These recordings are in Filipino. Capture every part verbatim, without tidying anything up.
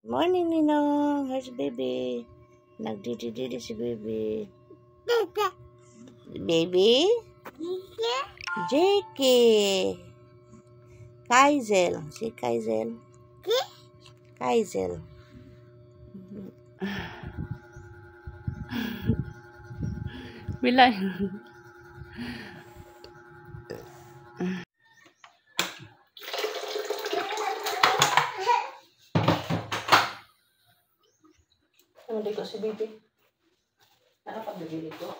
Morning, Ninong. Here's baby. Nagdidididi si baby. Baby? J K. Kaizel. Si Kaizel. Kaizel. Bilay. Ano dito si baby? Ano pag nabili ko?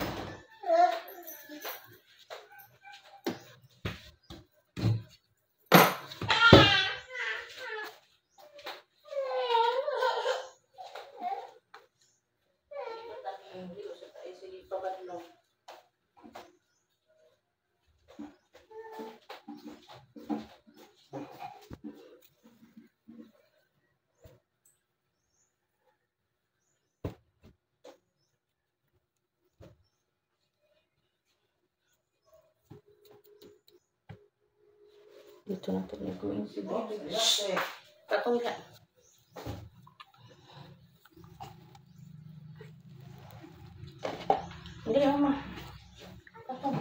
Dito natin nagawin si baby. Patong ka. Hindi, mama. Patong.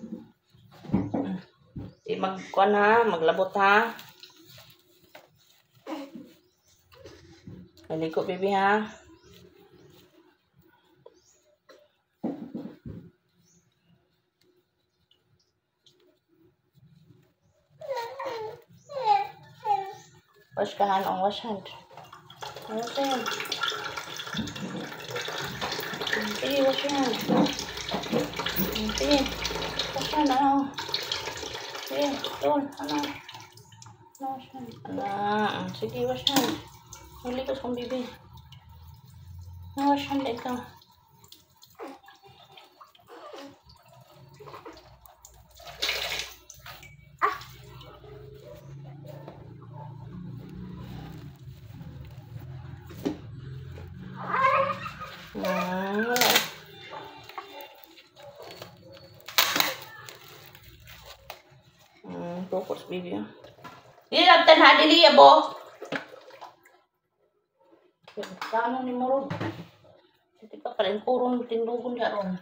Di magkuhan ha, maglabot ha. Maliko baby ha. Wash ka hand on wash hand. Wash hand. Sige, wash hand. Sige, wash hand ano. Sige, doon, ano. Wash hand. Ano, sige, wash hand. Malikos kong bibi. Wash hand ikaw. Hmm, fokus baby ya. Ini laptan hadili ya, Bo. Kano ni mo ron? Hindi pa pala purong tindugon ka ron.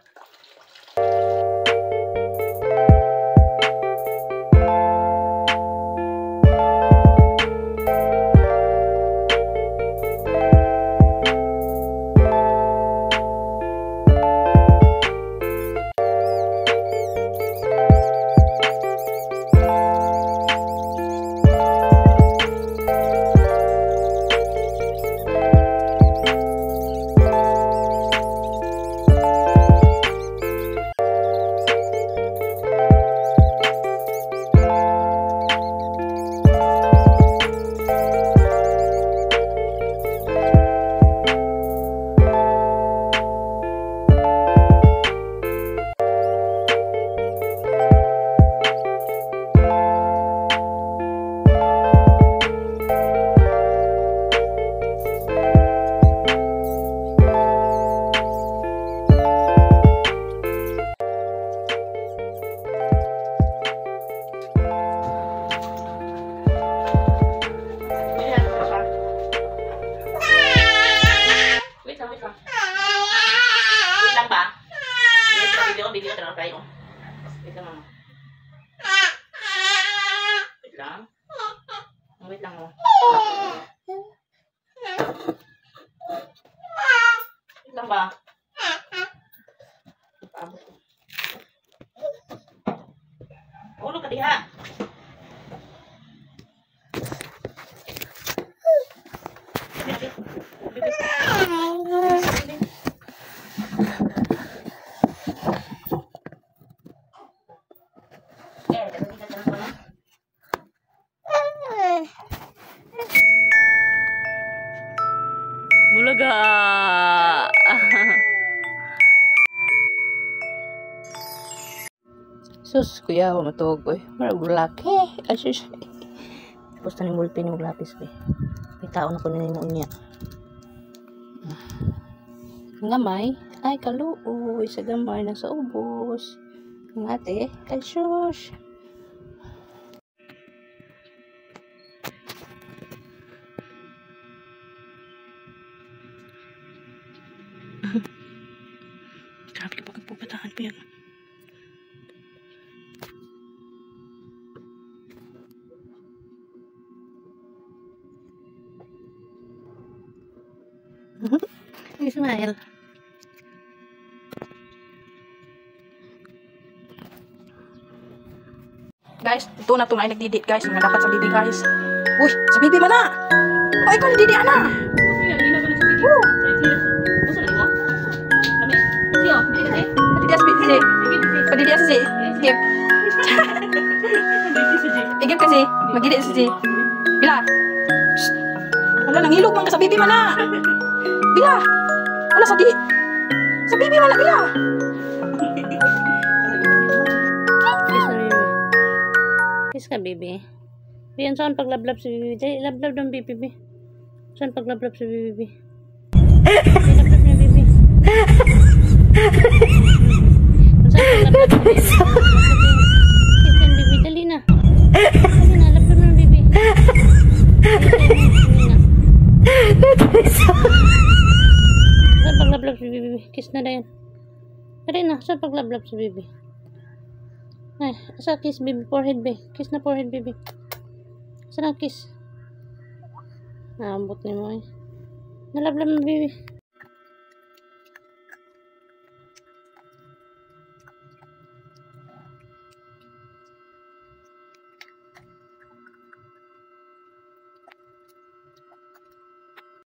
Bibili ka talaga kayo. Wait lang, mama. Wait lang. Wait lang, oh. Wait lang ba? Paabot ko. Ulo ka diha. Bulaga. Sus, kuya, matog ko eh. Marag laki. Asus. Tapos taning bulpin yung lapis ko eh. May tao na ko na yung niya. Gamay. Ay, kaluoy. Sa gamay. Nasa ubos. Ang ate. Ay, sus. Tahan po yan. Smile. Guys, ito na ito na ay nagdidit guys. Mga dapat sa bibi guys. Uy, sa bibi man na. O, ikaw nagdidit na. Woo! Padidiya sa bibi. Padidiya sa si. Skip. Igip kasi. Magdidit sa si. Bila. Wala, nangilog man ka sa bibi man na. Bila. Wala sa di. Sa bibi man na, bila. Kiss ka, baby. Biyan, saan paglablab si Bibi? Dali, lablab ng Bibi, Bibi. Saan paglablab si Bibi? Dali, lablab niya, Bibi. Saan paglablab si Bibi? Kiss ka, Bibi. Dali na. Dali na, lablab ng Bibi. Dali na. Saan paglablab si Bibi? Kiss na dayan. Dali na, saan paglablab si Bibi? Ay, asa kiss baby, forehead baby. Kiss na forehead baby. Asa na kiss? Naambot ni mo eh. Nalablab na baby.